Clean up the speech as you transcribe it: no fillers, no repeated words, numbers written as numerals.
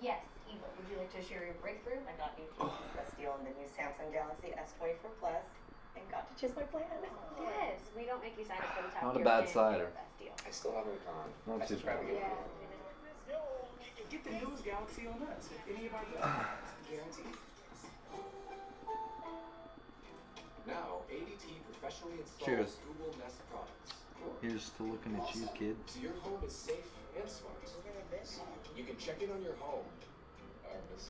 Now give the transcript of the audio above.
Yes, Eva, would you like to share your breakthrough? I got AT&T's best deal on the new Samsung Galaxy S24 Plus and got to choose my plan. Yes, we don't make you sign up for the top Not a tier bad plan. cider. Best deal. I still haven't gone. Not I too subscribe bad. to Yeah. Get the newest Galaxy on us with any of our plans. Guaranteed. Now, ADT professionally installed Cheers. Google Nest products. Here's to looking at you, kid. So your home is safe and smart. You can check in on your home. Miss